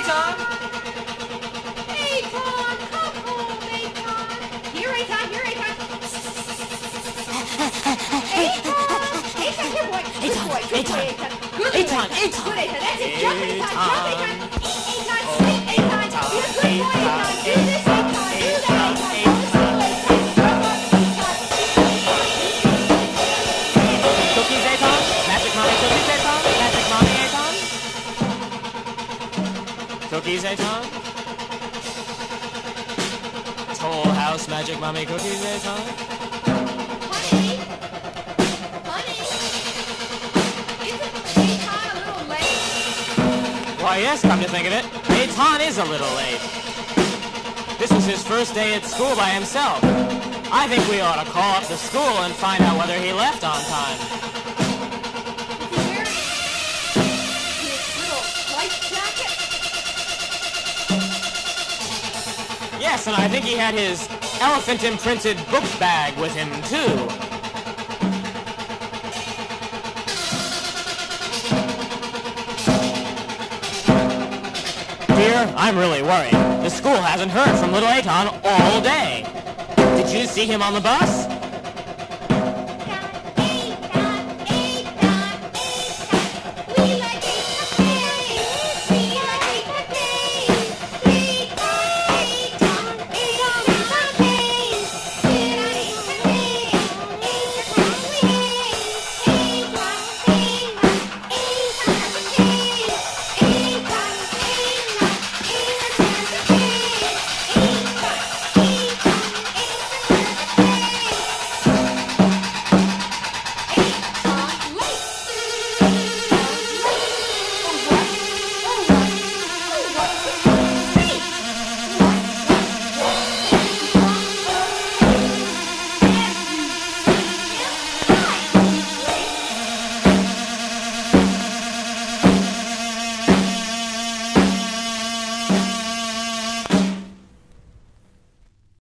Aton! Aton, come home, Aton. Here, Aton, here, Aton. Aton! Aton, here, boy. Good boy, good boy, Aton. Good, Aton, Aton. Aton. Good, Aton. That's it. Jump, Aton. Jump, Aton. Aton, sleep, Aton. Be a good boy, Aton. Do this, Aton. Do that, Aton. Go to school, Aton. Jump up, Aton. Cookies, Aton? Magic Mommy cookies, Aton? Magic Mommy, Aton? Cookies, Aton? Toll House Magic Mommy cookies, Aton? Honey? Honey? Isn't Aton a little late? Why, yes, come to think of it, Aton is a little late. This was his first day at school by himself. I think we ought to call up the school and find out whether he left on time. Is he wearing his little life jacket? Yes, and I think he had his elephant-imprinted book bag with him, too. Dear, I'm really worried. The school hasn't heard from little Aton all day. Did you see him on the bus?